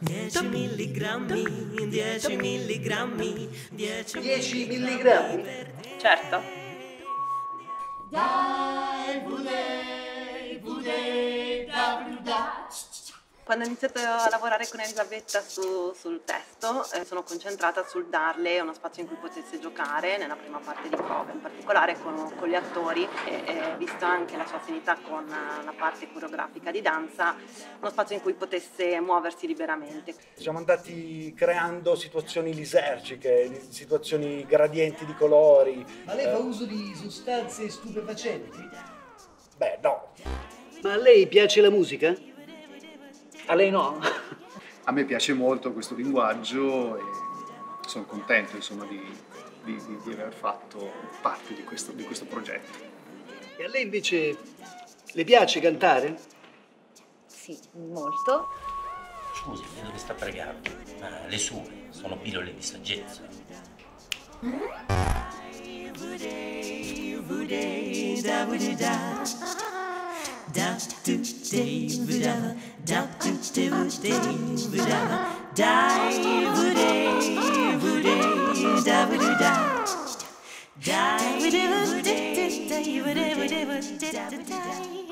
10 milligrammi, 10 milligrammi, 10 milligrammi? Certo. Quando ho iniziato a lavorare con Elisabetta sul testo, sono concentrata sul darle uno spazio in cui potesse giocare nella prima parte di prova, in particolare con gli attori, e visto anche la sua affinità con la parte coreografica di danza, uno spazio in cui potesse muoversi liberamente. Siamo andati creando situazioni lisergiche, situazioni gradienti di colori. Ma lei fa uso di sostanze stupefacenti? Beh, no. Ma a lei piace la musica? A lei no? A me piace molto questo linguaggio e sono contento insomma di aver fatto parte di questo progetto. E a lei invece le piace cantare? Sì, molto. Scusi, le dovreste pregare, ma le sue sono pillole di saggezza. Da